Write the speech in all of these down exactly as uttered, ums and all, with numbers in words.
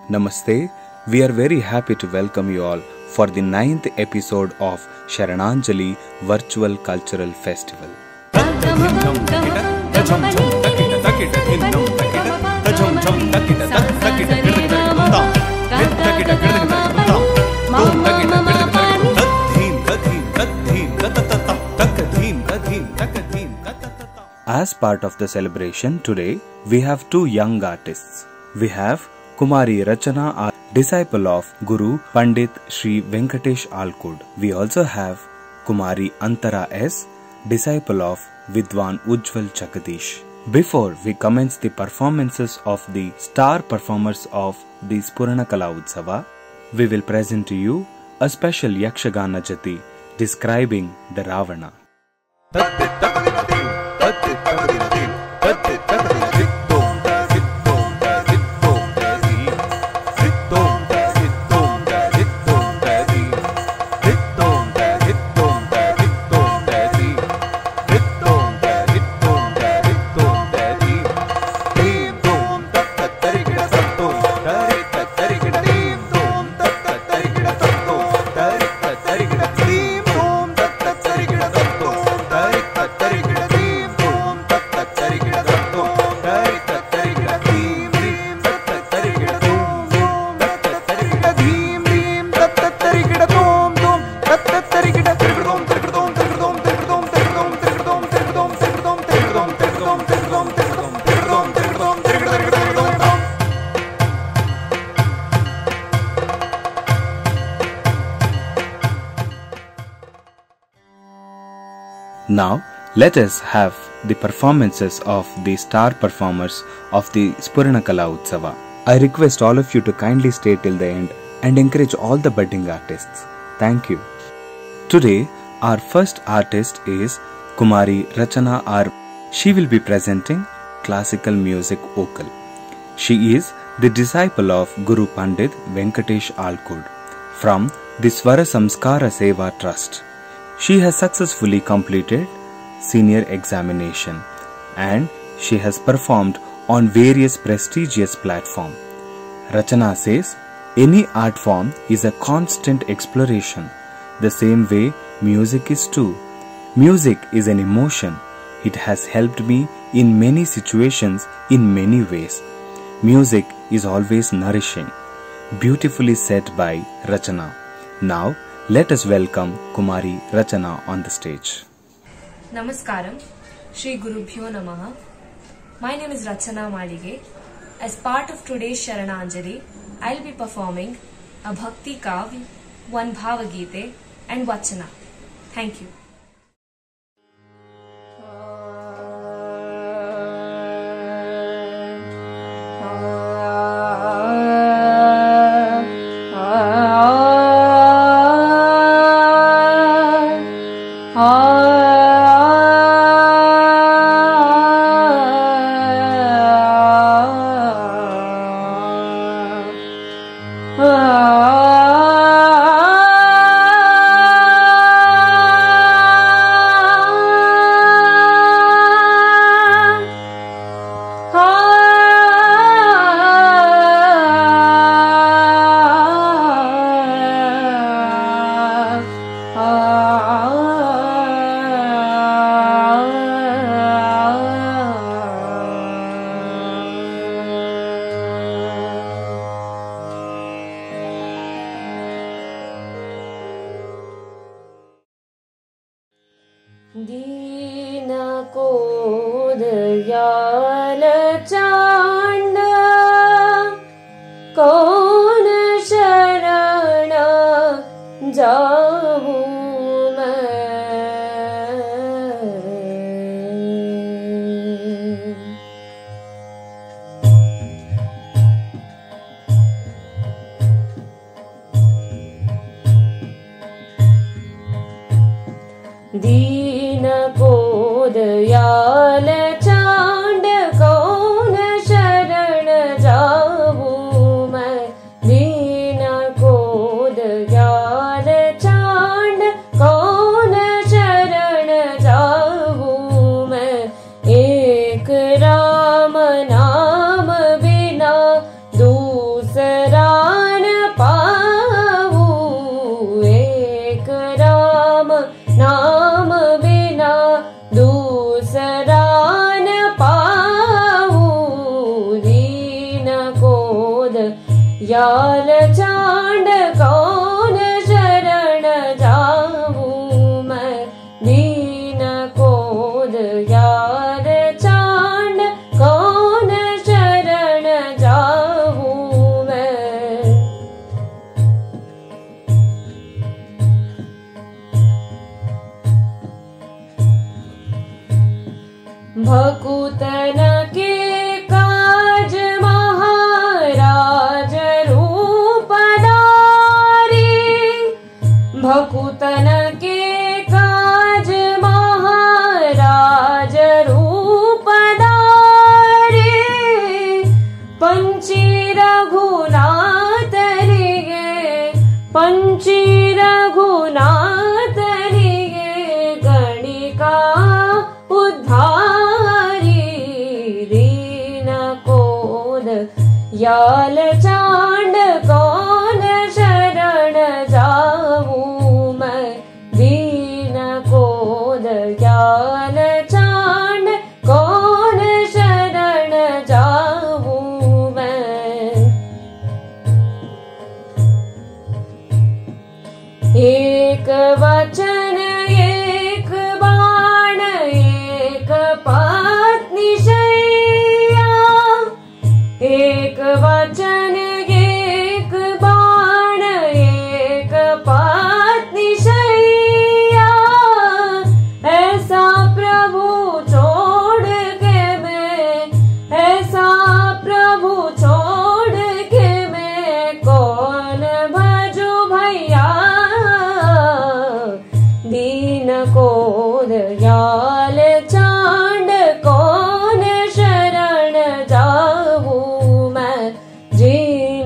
Namaste. We are very happy to welcome you all for the ninth episode of Sharananjali Virtual Cultural Festival. As part of the celebration today, we have two young artists. We have Kumari Rachana, our disciple of Guru Pandit Sri Venkatesh Alkud. We also have Kumari Antara S, disciple of Vidwan Ujjwal Chakadish. Before we commence the performances of the star performers of the Spuranakala Utsava, we will present to you a special Yakshagana Jati describing the Ravana. Now, let us have the performances of the star performers of the Spuranakala Utsava. I request all of you to kindly stay till the end and encourage all the budding artists. Thank you. Today, our first artist is Kumari Rachana R. She will be presenting classical music vocal. She is the disciple of Guru Pandit Venkatesh Alkud from the Swara Samskara Seva Trust. She has successfully completed senior examination and she has performed on various prestigious platforms. Rachana says, any art form is a constant exploration. The same way music is too. Music is an emotion. It has helped me in many situations in many ways. Music is always nourishing. Beautifully said by Rachana. Now, let us welcome Kumari Rachana on the stage. Namaskaram, Shri Gurubhyo Namaha. My name is Rachana Malige. As part of today's Sharananjali, I will be performing a Bhakti Kavya, one Bhavagite and Vachana. Thank you. Ah कोद याल चांड कौन शरण जाऊं मैं। दीन कोद याल चांड कौन शरण जाऊं मैं। भकुतन के काज महाराज रूप धारी। भकुतन के काज महाराज रूप धारी। पंची रघुनाथ लिगे पंची रघुनाथ लिगे गणिका उद्धारी। दीन कोद याल चांड कौन शरण जाऊं मैं। दीन कोद याल चांड कौन शरण जाऊं मैं। एक वचन एक बाण एक पत्नी शैया। एक वचन एक बाण एक पत्नी शैया। ऐसा प्रभु छोड़ के मैं ऐसा प्रभु छोड़ के मैं कौन भजू भैया। दीन कोद याल चांड कौन शरण जाऊं मैं। जीन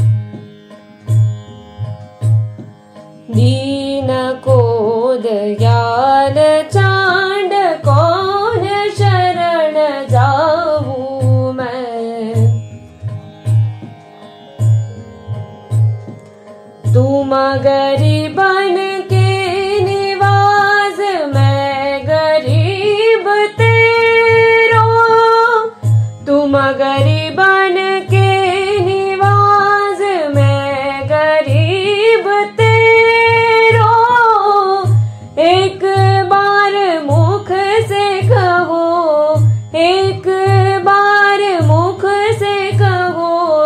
दीन कोद याल चांड कौन शरण जाऊं मैं। तुम गरीबन के निवास मैं गरीब तेरो। तुम गरीबन के निवास मैं गरीब तेरो। एक बार मुख से कहो एक बार मुख से कहो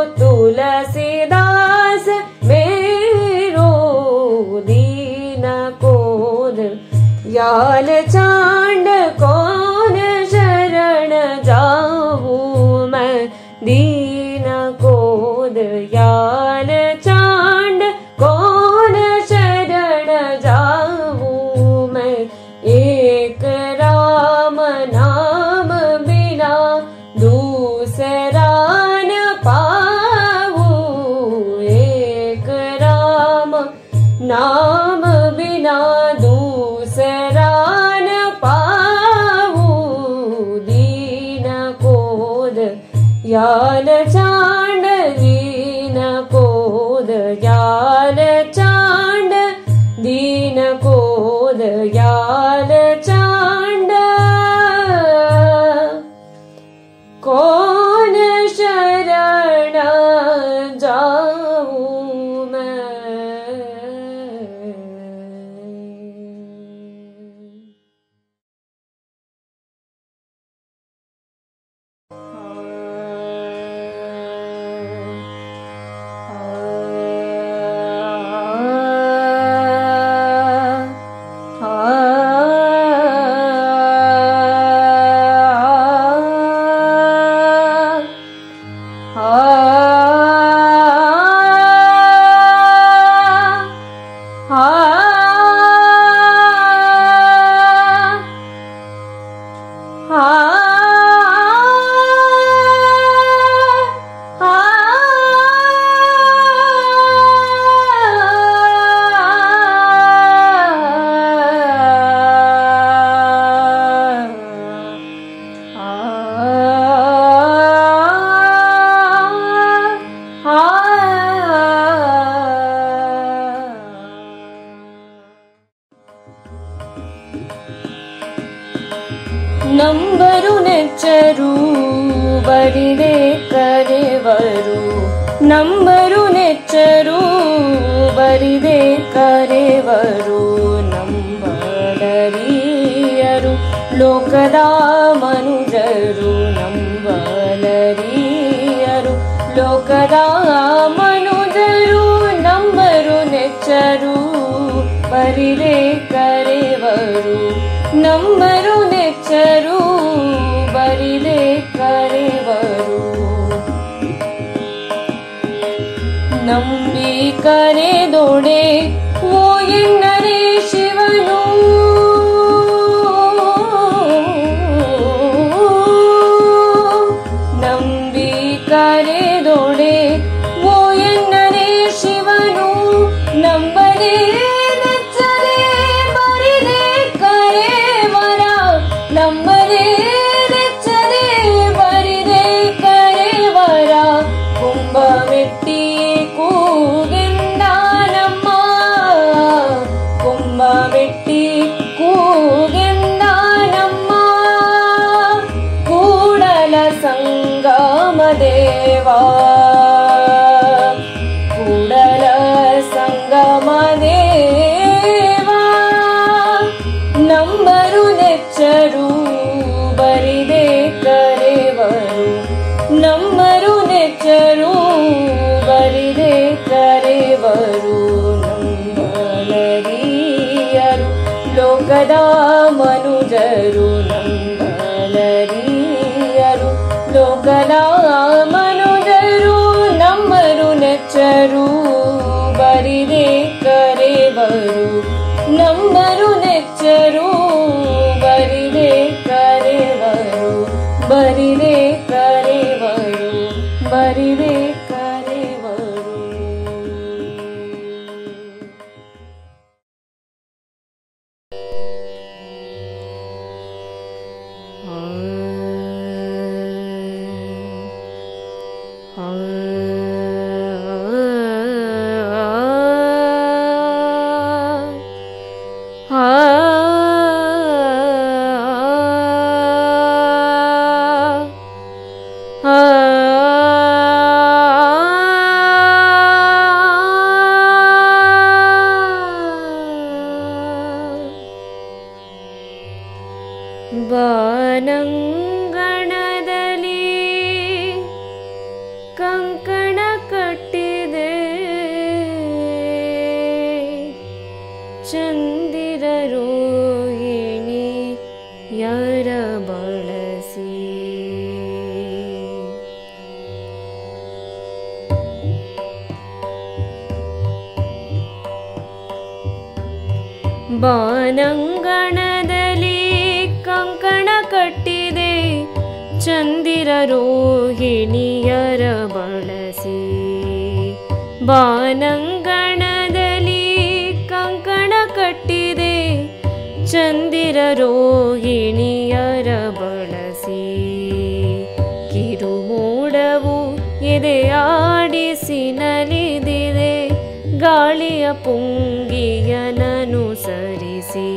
तुलसीदास मेरो। दीन कोद याल चांड कौन शरण जाऊं मैं। दीन कोद याल चांड कौन शरण जाऊं मैं। एक राम नाम बिना दूसरा न पाऊं। एक राम नाम बिना दूसरा न पाऊं। दीन कोद याल चांड दीन कोद याल चांड दीन कोद याल चांड कौन शरण जाऊं मैं। ಬರಿದೆ ಕರೆವರು ನಂಬರು ನೆಚ್ಚರು ಬರಿದೆ ಕರೆವರು ನಂಬಲರಿಯರು ಲೋಕದ ಮನುಜರು ನಂಬಲರಿಯರು ಲೋಕದ ಮನುಜರು ನಂಬರು ನೆಚ್ಚರು ಬರಿದೆ ಕರೆವರು ನಂಬರು ನೆಚ್ಚರು ಬರಿದೆ ಕರೆವರು ನಂಬಿ ಕರೆದೊಡೆ ಓ ಎನ್ನರೆ ಶಿವನು ನಂಬಿ ಕರೆದೊಡೆ ಓ ಎನ್ನರೆ ಶಿವನು ನಂಬರೇ ನೆಚ್ಚರೆ ಬರಿದೆ ಕರೆವರ ನಂಬರೇ ನೆಚ್ಚರೆ ಬರಿದೆ ಕರೆವರ ಕುಂಭ ಮೆಟ್ಟಿ ಕೂಗೆಂದ ನಮ್ಮ ಕುಂಭ ಮೆಟ್ಟಿ ಕೂಗೆಂದ ನಮ್ಮ ಕೂಡಲ ಸಂಗಮ ದೇವಾ ಕೂಡಲ ಸಂಗಮ ದೇವಾ ನಂಬರು ನೆಚ್ಚರು ಬರಿದೆ ಕರೆವರು ನಂಬರು ನೆಚ್ಚರು ಬರಿದೆ ಕರೆವರು ನಂಬಲರಿಯರು ಲೋಕದ ಮನುಜರು ನಂಬಲರಿಯರು ಲೋಕದ ಮನುಜರು ನಂಬರು ನೆಚ್ಚರು ಬರಿದೆ ಕರೆವರು ನಂಬರು ನೆಚ್ಚರು ಬರಿದೆ ಕರೆವರು ಬರಿದೆ ಕರೆವರು ಬರಿದೆ ಕರೆವರು ಬಾನಂಗಣದಲ್ಲಿ ಕಂಕಣ ಕಟ್ಟಿದೆ ಚಂದಿರ ರೋಹಿಣಿ ಯಾರ ಬಳಸಿ ಬಾನಂಗಣದಲ್ಲಿ ಕಂಕಣ ಕಟ್ಟಿದೆ ಚಂದಿರ ರೋಹಿಣಿಯರ ಬಳಸಿ ಬಾನಂಗಣದಲ್ಲಿ ಕಂಕಣ ಕಟ್ಟಿದೆ ಚಂದಿರ ರೋಹಿಣಿಯರ ಬಳಸಿ ಕಿರುಮೋಡವು ಎದೆಯಾಡಿಸಿ ನಲಿದಿದೆ ಗಾಳಿಯ ಪುಂಗಿಯನನುಸರಿಸಿ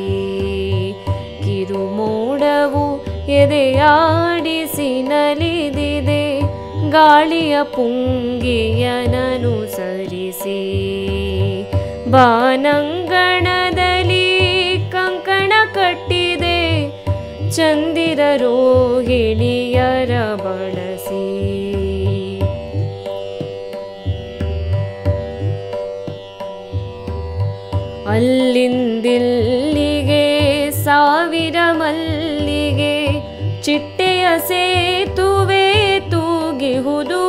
ಕಿರುಮೋಡವು ಎದೆಯಾಡಿಸಿ ನಲಿದಿದೆ ಗಾಳಿಯ ಪುಂಗಿಯನನುಸರಿಸಿ ಬಾನಂಗಣದಲ್ಲಿ ಕಂಕಣ ಕಟ್ಟಿದೆ ಚಂದಿರ ರೋಹಿಣಿಯರ ಬಳಸಿ ಅಲ್ಲಿಂದಿಲ್ಲಿಗೆ ಸಾವಿರ ಮಲ್ಲಿಗೆ ಚಿಟ್ಟೆಯ ಸೇತುವೆ ತೂಗಿಹುದು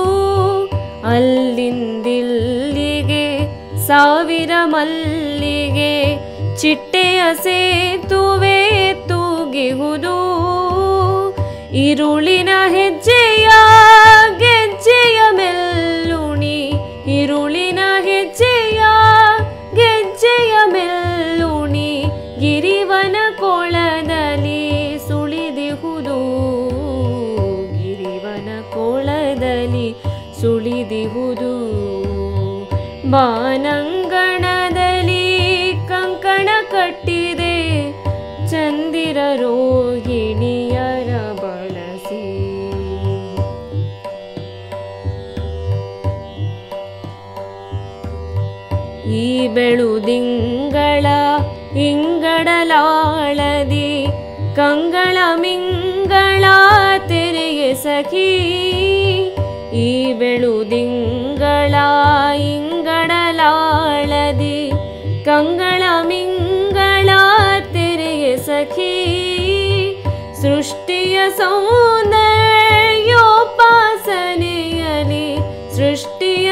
ಅಲ್ಲಿಂದಿಲ್ಲಿಗೆ ಸಾವಿರ ಮಲ್ಲಿಗೆ ಚಿಟ್ಟೆಯ ಸೇತುವೆ ತೂಗಿಹುದು ಇರುಳಿನ ಹೆಜ್ಜೆಯ ಗೆಜ್ಜೆಯ ಮೆಲ್ಲುಣಿ ಇರುಳಿನ ಹೆಜ್ಜೆಯ ಗೆಜ್ಜೆಯ ಮೆಲ್ಲುಣಿ ಗಿರಿವನ ಕೊಳದಲ್ಲಿ ಸುಳಿದಿಹುದು ಗಿರಿವನ ಕೊಳದಲ್ಲಿ ಸುಳಿದಿಹುದು ಬಾನಂಗಣದಲ್ಲಿ ಕಂಕಣ ಕಟ್ಟಿದೆ ಚಂದಿರ ರೋಹಿಣಿಯರ ಬಳಸಿ ಈ ಬೆಳುದಿಂಗಳ ಇಂಗಡಲಾಳದಿ ಕಂಗಳ ಮಿಂಗಳ ತೆರೆಗೆ ಸಖಿ. ಈ ಬೆಳುದಿಂಗಳ ಇಂಗಡಲಾಳದಿ ಕಂಗಳ ಮಿಂಗಳ ತೆರೆಗೆ ಸಖಿ. ಸೃಷ್ಟಿಯ ಸೌಂದರ್ಯೋಪಾಸನೆಯಲಿ ಸೃಷ್ಟಿಯ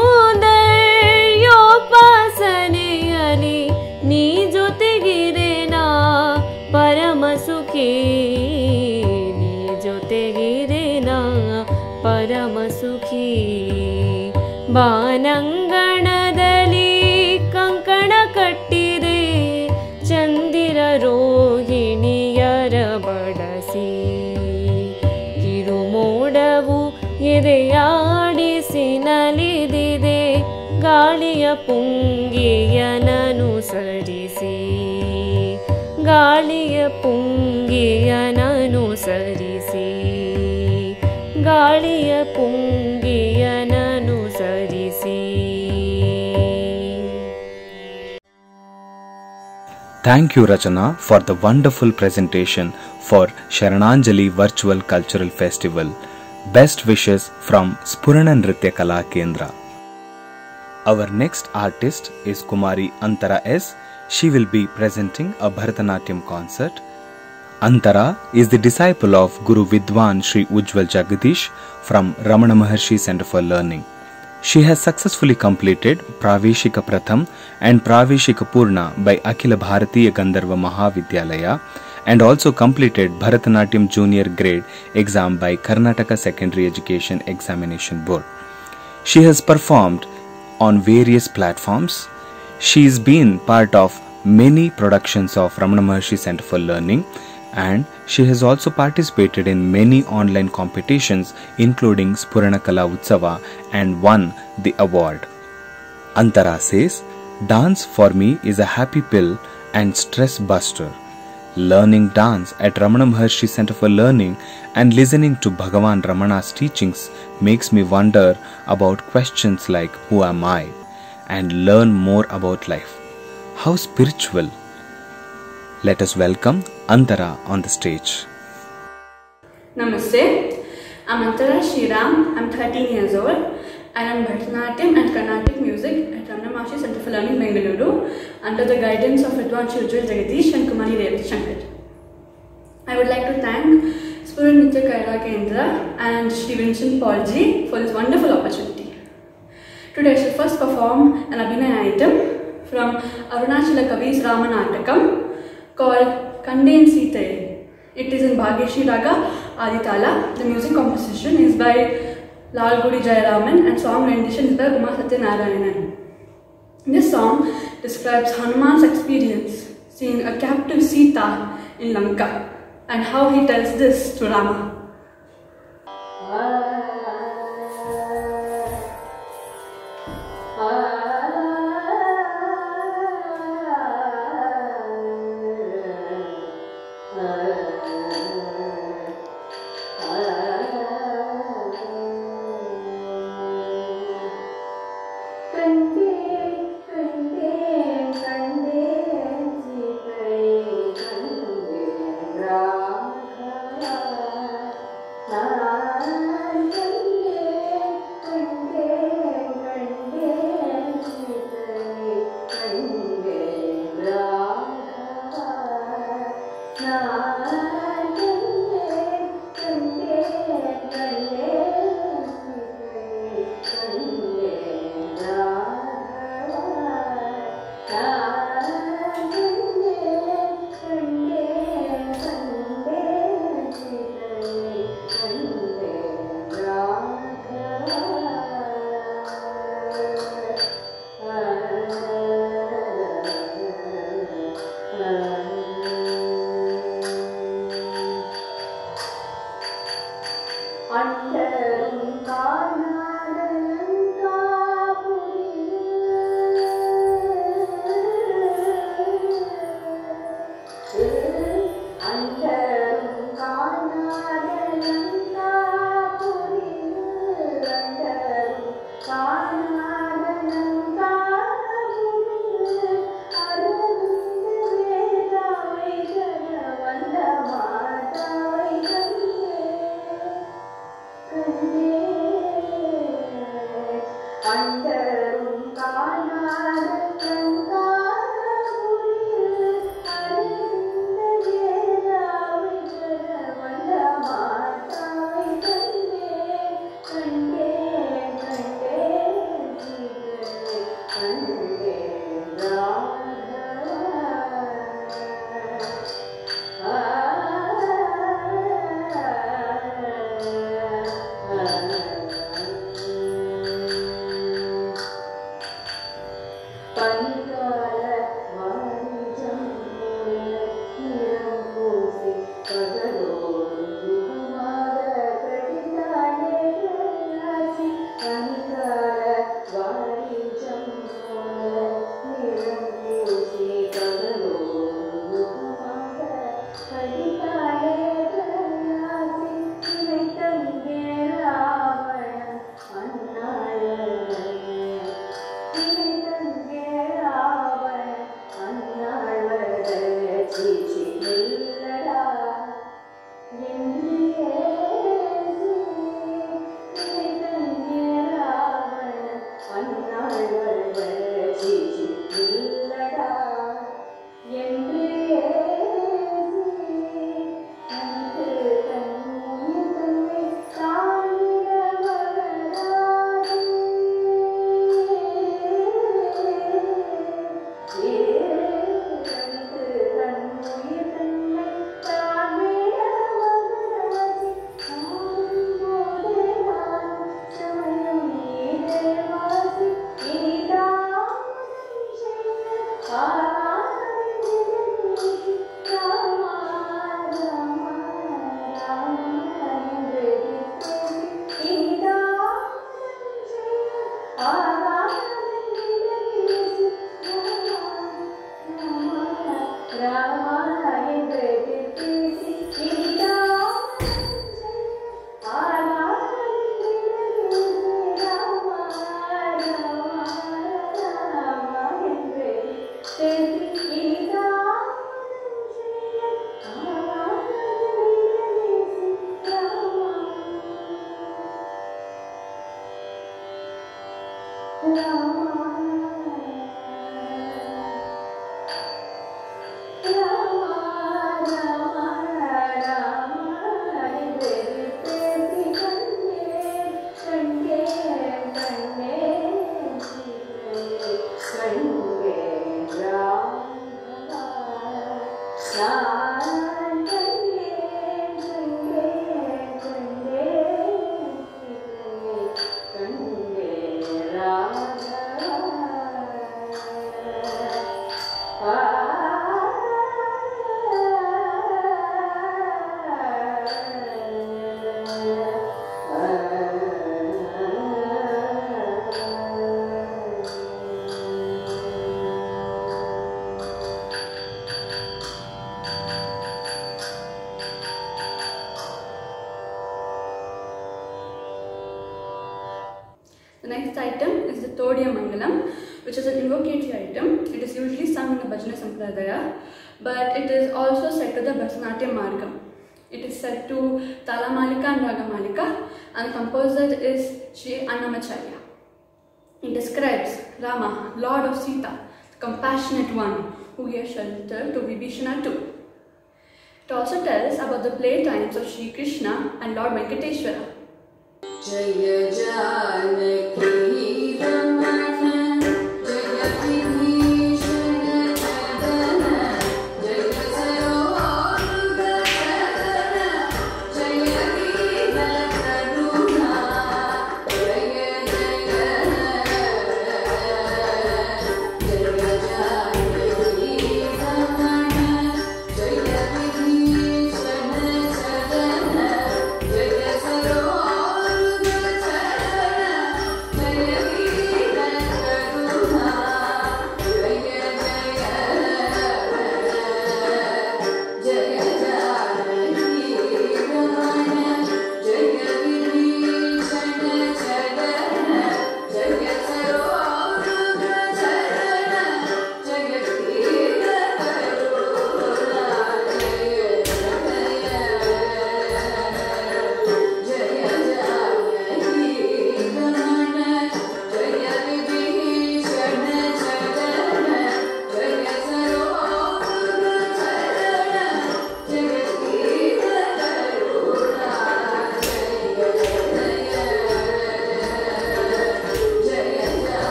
ಸೌಂದರ್ಯೋಪಾಸನೆಯಲಿ ನೀ ಜೊತೆಗಿರೆನಾ ಪರಮ ಸುಖಿ. ನೀ ಜೊತೆಗಿರೆನಾ ಪರಮ ಸುಖಿ. ಬಾನಂಗಣದಲ್ಲಿ ಕಂಕಣ ಕಟ್ಟಿದೆ ಚಂದಿರ ರೋಹಿಣಿಯರ ಬಡಸಿ. ಕಿರುಮೋಡವು ಎದೆಯಾಡಿಸಿ ನಲಿದಿದೆ ಗಾಳಿಯ ಪುಂಗಿಯನನು ಸರಿಸಿ. ಗಾಳಿಯ ಪುಂಗಿಯನನು ಸರಿಸಿ. ಗಾಳಿಯ ಪುಂಗಿಯನನು ಸರಿಸಿ. Thank you, Rachana, for the wonderful presentation for Sharananjali Virtual Cultural Festival. Best wishes from Spurana Nritya Kala Kendra. Our next artist is Kumari Antara S. She will be presenting a Bharatanatyam concert. Antara is the disciple of Guru Vidwan Sri Ujjwal Jagadish from Ramana Maharshi Center for Learning. She has successfully completed Praveshika Pratham and Praveshika Purna by Akhila Bharatiya Gandharva Mahavidyalaya and also completed Bharatanatyam Junior Grade exam by Karnataka Secondary Education Examination Board. She has performed on various platforms. She's been part of many productions of Ramana Maharshi Center for Learning, and she has also participated in many online competitions including Spurana Kala Utsava and won the award. Antara says, "Dance for me is a happy pill and stress buster. Learning dance at Ramana Maharshi Center for Learning and listening to Bhagavan Ramana's teachings makes me wonder about questions like who am I and learn more about life. How spiritual." Let us welcome Antara on the stage. Namaste. I'm Antara Shriram. I'm thirteen years old. I learn Bharatanatyam and Carnatic music at Ramana Maharshi Center for Learning, Bengaluru, under the guidance of Vidwan Sri Ujjwal Jagadish and Kumari Revati Shankar. I would like to thank Spurana Nritya Kala Kendra and Shri Vincent Paul Ji for this wonderful opportunity. Today I shall first perform an Abhinaya item from Arunachala Kavi's Ramanatakam called Kandain Sitaye. It is in Bhagyashri Raga Aditala. The music composition is by Lalgudi Jayaraman and song rendition is by Uma Satyanarayanan. This song describes Hanuman's experience seeing a captive Sita in Lanka and how he tells this to Rama. The next item is the Todiya Mangalam, which is an invocatory item. It is usually sung in the Bhajana Sampradaya, but it is also set to the Bharatanatyam Margam. It is set to Talamalika and Ragamalika, and the composer is Sri Annamacharya. It describes Rama, Lord of Sita, the compassionate one who gave shelter to Vibhishana too. It also tells about the playtimes of Sri Krishna and Lord Venkateshwara. Jaya Janaki Ramana Jaya Vibhishana Jadana Jaya Sarovaruga Sadana Jaya Viva Karuna Jaya Jaya Jaya Janaki Ramana Jaya Vibhishana Jadana Jaya Sarovaruga Jaya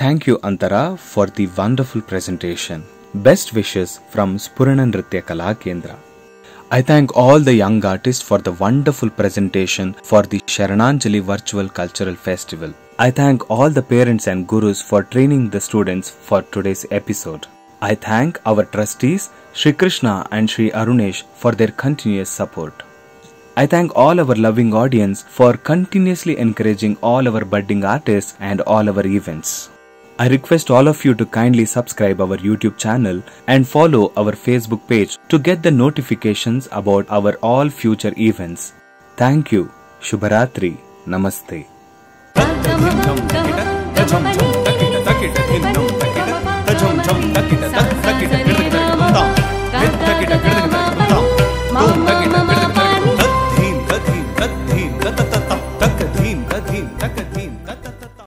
thank you Antara for the wonderful presentation. Best wishes from Spurana Nritya Kala Kendra. I thank all the young artists for the wonderful presentation for the Sharananjali Virtual Cultural Festival. I thank all the parents and gurus for training the students for today's episode. I thank our trustees Shri Krishna and Shri Arunesh for their continuous support. I thank all our loving audience for continuously encouraging all our budding artists and all our events. I request all of you to kindly subscribe our YouTube channel and follow our Facebook page to get the notifications about our all future events. Thank you. Shubharatri. Namaste. Takadhim, takadhim, takadhim, takadhim.